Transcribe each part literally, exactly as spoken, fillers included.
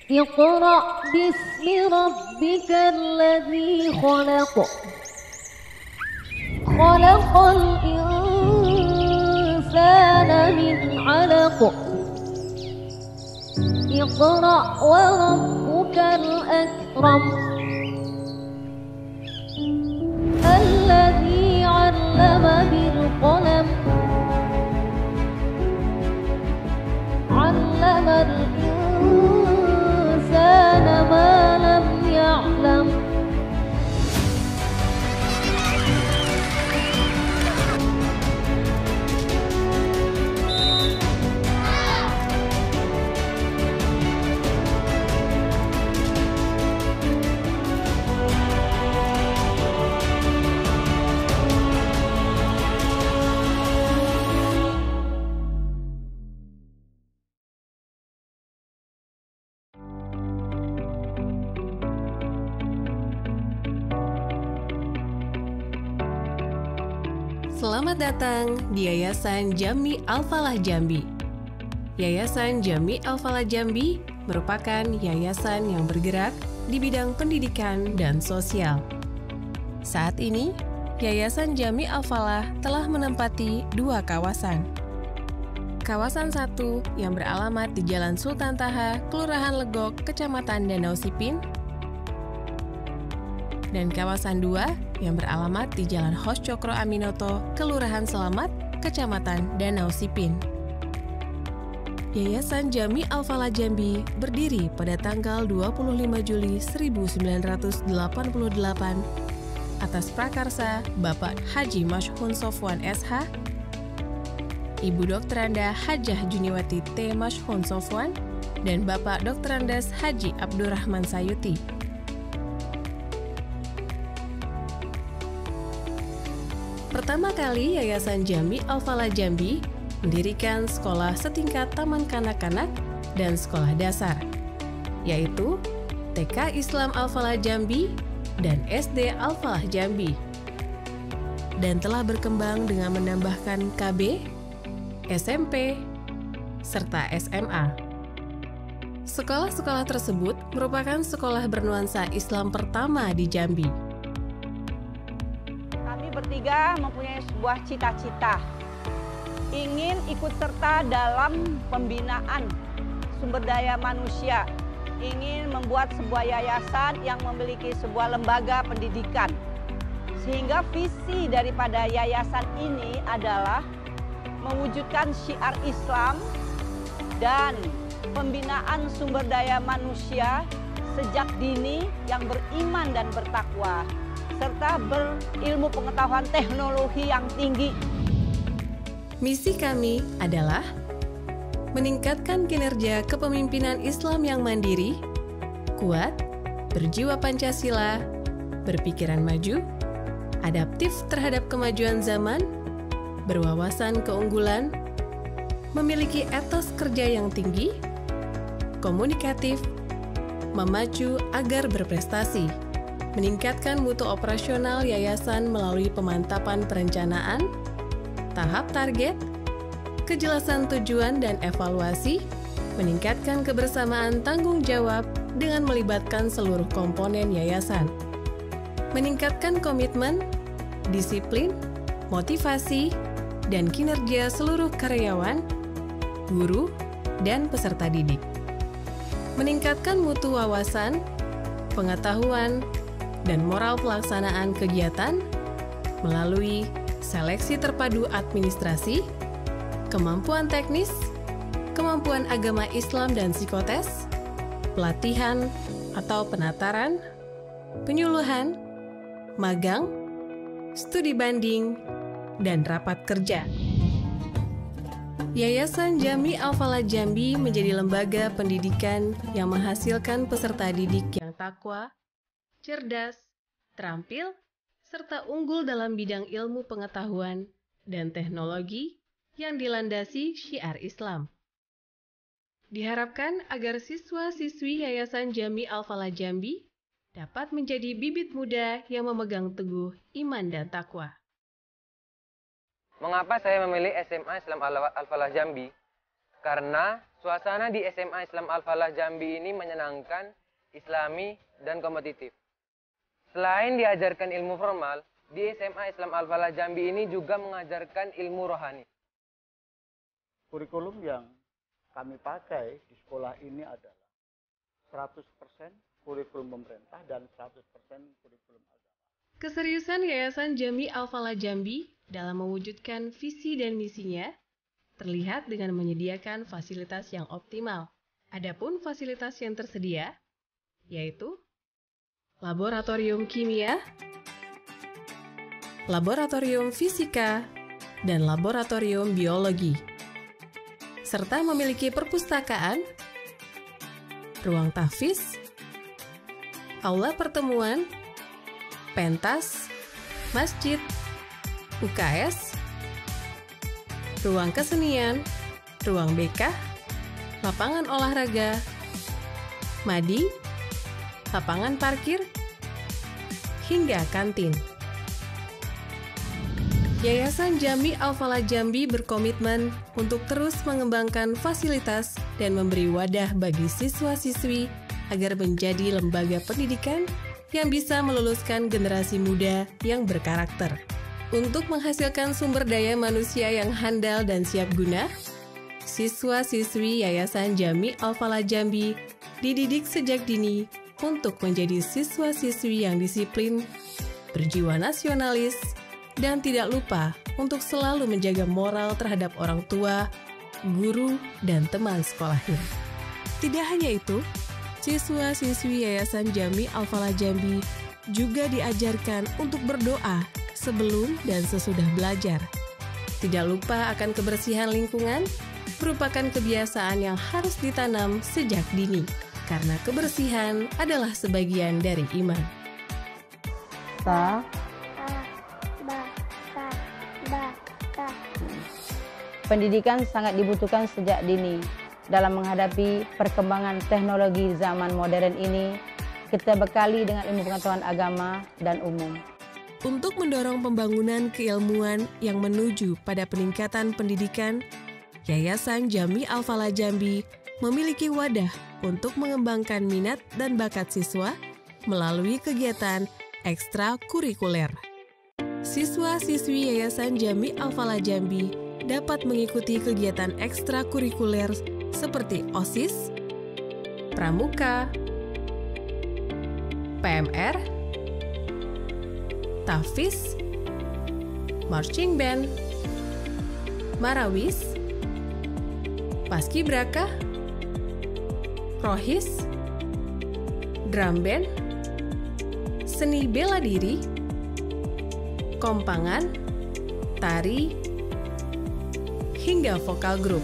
اقرأ باسم ربك الذي خلق خلق الإنسان من علق اقرأ وربك الأكرم الذي علم بالقلم علم الإنسان ما لم يعلم. Selamat datang di Yayasan Jami Al-Falah Jambi. Yayasan Jami Al-Falah Jambi merupakan yayasan yang bergerak di bidang pendidikan dan sosial. Saat ini, Yayasan Jami Al-Falah telah menempati dua kawasan. Kawasan satu yang beralamat di Jalan Sultan Taha, Kelurahan Legok, Kecamatan Danau Sipin, dan kawasan dua yang beralamat di Jalan Hos Cokro Aminoto, Kelurahan Selamat, Kecamatan Danau Sipin. Yayasan Jami Al-Falah Jambi berdiri pada tanggal dua puluh lima Juli seribu sembilan ratus delapan puluh delapan atas prakarsa Bapak Haji Mashhun Sofwan S H, Ibu Dokteranda Hajah Juniwati T. Mashhun Sofwan, dan Bapak Dokterandes Haji Abdurrahman Sayuti. Pertama kali Yayasan Jami Al-Falah Jambi mendirikan sekolah setingkat taman kanak-kanak dan sekolah dasar, yaitu T K Islam Al-Falah Jambi dan S D Al-Falah Jambi, dan telah berkembang dengan menambahkan K B, S M P, serta S M A. Sekolah-sekolah tersebut merupakan sekolah bernuansa Islam pertama di Jambi. Bertiga mempunyai sebuah cita-cita, ingin ikut serta dalam pembinaan sumber daya manusia, ingin membuat sebuah yayasan yang memiliki sebuah lembaga pendidikan, sehingga visi daripada yayasan ini adalah mewujudkan syiar Islam dan pembinaan sumber daya manusia sejak dini yang beriman dan bertakwa, serta berilmu pengetahuan teknologi yang tinggi. Misi kami adalah meningkatkan kinerja kepemimpinan Islam yang mandiri, kuat, berjiwa Pancasila, berpikiran maju, adaptif terhadap kemajuan zaman, berwawasan keunggulan, memiliki etos kerja yang tinggi, komunikatif, memacu agar berprestasi, meningkatkan mutu operasional yayasan melalui pemantapan perencanaan, tahap target, kejelasan tujuan dan evaluasi, meningkatkan kebersamaan tanggung jawab dengan melibatkan seluruh komponen yayasan, meningkatkan komitmen, disiplin, motivasi, dan kinerja seluruh karyawan, guru, dan peserta didik, meningkatkan mutu wawasan, pengetahuan, dan moral pelaksanaan kegiatan melalui seleksi terpadu administrasi, kemampuan teknis, kemampuan agama Islam dan psikotes, pelatihan atau penataran, penyuluhan, magang, studi banding, dan rapat kerja. Yayasan Jami Al-Falah Jambi menjadi lembaga pendidikan yang menghasilkan peserta didik yang takwa, cerdas, terampil, serta unggul dalam bidang ilmu pengetahuan dan teknologi yang dilandasi syiar Islam. Diharapkan agar siswa-siswi Yayasan Jami Al-Falah Jambi dapat menjadi bibit muda yang memegang teguh iman dan takwa. Mengapa saya memilih S M A Islam Al-Falah Jambi? Karena Suasana di S M A Islam Al-Falah Jambi ini menyenangkan, islami, dan kompetitif. Selain diajarkan ilmu formal, di S M A Islam Al-Falah Jambi ini juga mengajarkan ilmu rohani. Kurikulum yang kami pakai di sekolah ini adalah seratus persen kurikulum pemerintah dan seratus persen kurikulum agama. Keseriusan Yayasan Jami Al-Falah Jambi dalam mewujudkan visi dan misinya terlihat dengan menyediakan fasilitas yang optimal. Adapun fasilitas yang tersedia yaitu laboratorium kimia, laboratorium fisika, dan laboratorium biologi, serta memiliki perpustakaan, ruang tahfiz, aula pertemuan, pentas, masjid, U K S, ruang kesenian, ruang B K, lapangan olahraga, madi, lapangan parkir, hingga kantin. Yayasan Jami Al-Falah Jambi berkomitmen untuk terus mengembangkan fasilitas dan memberi wadah bagi siswa-siswi agar menjadi lembaga pendidikan yang bisa meluluskan generasi muda yang berkarakter. Untuk menghasilkan sumber daya manusia yang handal dan siap guna, siswa-siswi Yayasan Jami Al-Falah Jambi dididik sejak dini untuk menjadi siswa-siswi yang disiplin, berjiwa nasionalis, dan tidak lupa untuk selalu menjaga moral terhadap orang tua, guru, dan teman sekolahnya. Tidak hanya itu, siswa-siswi Yayasan Jami Al-Falah Jambi juga diajarkan untuk berdoa sebelum dan sesudah belajar. Tidak lupa akan kebersihan lingkungan, merupakan kebiasaan yang harus ditanam sejak dini, karena kebersihan adalah sebagian dari iman. Ta, pendidikan sangat dibutuhkan sejak dini. Dalam menghadapi perkembangan teknologi zaman modern ini, kita bekali dengan ilmu pengetahuan agama dan umum. Untuk mendorong pembangunan keilmuan yang menuju pada peningkatan pendidikan, Yayasan Jami Al-Falah Jambi memiliki wadah untuk mengembangkan minat dan bakat siswa melalui kegiatan ekstrakurikuler. Siswa-siswi Yayasan Jami Al-Falah Jambi dapat mengikuti kegiatan ekstrakurikuler seperti OSIS, Pramuka, P M R, Tahfiz, Marching Band, Marawis, Paskibraka, Rohis, Drum Band, Seni Bela Diri, Kompangan, Tari, hingga vokal grup.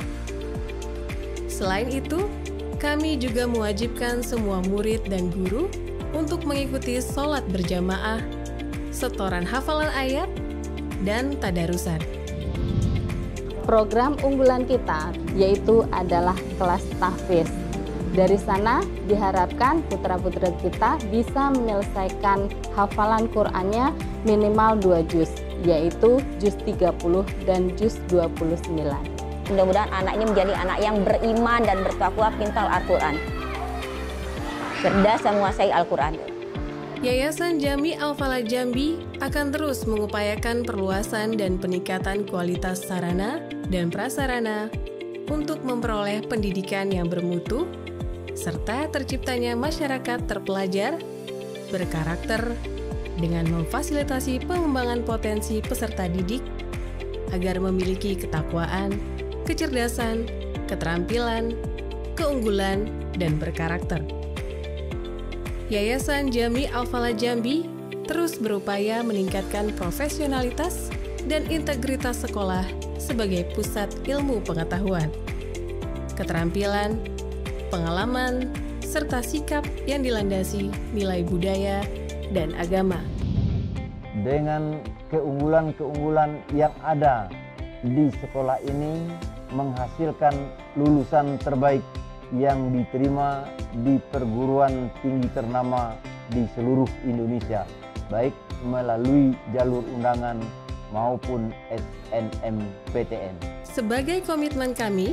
Selain itu, kami juga mewajibkan semua murid dan guru untuk mengikuti sholat berjamaah, setoran hafalan ayat, dan tadarusan. Program unggulan kita yaitu adalah kelas tahfiz. Dari sana diharapkan putra-putri kita bisa menyelesaikan hafalan Qur'annya minimal dua juz, yaitu juz tiga puluh dan juz dua puluh sembilan. Mudah-mudahan anak ini menjadi anak yang beriman dan bertakwa, pintar Al-Quran, cerdas dan menguasai Al-Quran. Yayasan Jami Al-Falah Jambi akan terus mengupayakan perluasan dan peningkatan kualitas sarana dan prasarana untuk memperoleh pendidikan yang bermutu, serta terciptanya masyarakat terpelajar, berkarakter, dengan memfasilitasi pengembangan potensi peserta didik agar memiliki ketakwaan, kecerdasan, keterampilan, keunggulan, dan berkarakter. Yayasan Jami Al-Falah Jambi terus berupaya meningkatkan profesionalitas dan integritas sekolah sebagai pusat ilmu pengetahuan, keterampilan, pengalaman, serta sikap yang dilandasi nilai budaya dan agama. Dengan keunggulan-keunggulan yang ada di sekolah ini menghasilkan lulusan terbaik yang diterima di perguruan tinggi ternama di seluruh Indonesia, baik melalui jalur undangan maupun S N M P T N. Sebagai komitmen kami,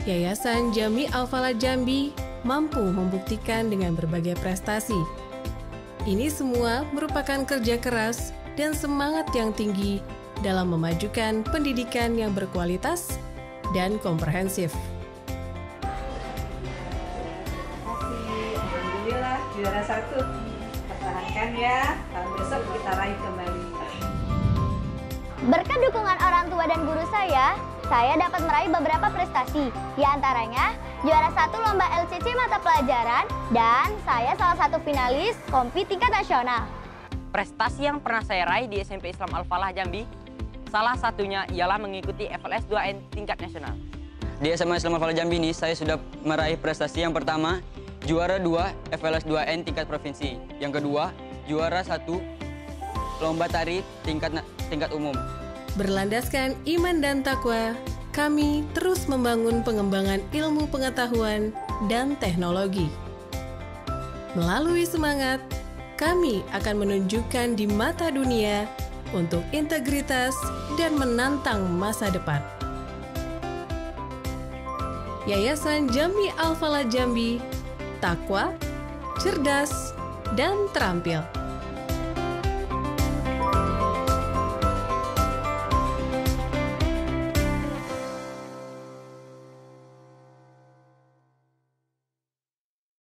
Yayasan Jami Al-Falah Jambi mampu membuktikan dengan berbagai prestasi. Ini semua merupakan kerja keras dan semangat yang tinggi dalam memajukan pendidikan yang berkualitas dan komprehensif. Alhamdulillah juara satu. Pertahankan ya, tahun besok kita raih kembali. Berkat dukungan orang tua dan guru saya, saya dapat meraih beberapa prestasi. Di antaranya, juara satu lomba L C C mata pelajaran, dan saya salah satu finalis kompi tingkat nasional. Prestasi yang pernah saya raih di S M P Islam Al-Falah Jambi, salah satunya ialah mengikuti F L S dua N tingkat nasional. Di S M A Islam Al-Falah Jambi ini, saya sudah meraih prestasi yang pertama, juara dua F L S dua N tingkat provinsi. Yang kedua, juara satu lomba tari tingkat tingkat umum. Berlandaskan iman dan takwa, kami terus membangun pengembangan ilmu pengetahuan dan teknologi. Melalui semangat, kami akan menunjukkan di mata dunia untuk integritas dan menantang masa depan. Yayasan Jami Al-Falah Jambi, takwa, cerdas, dan terampil.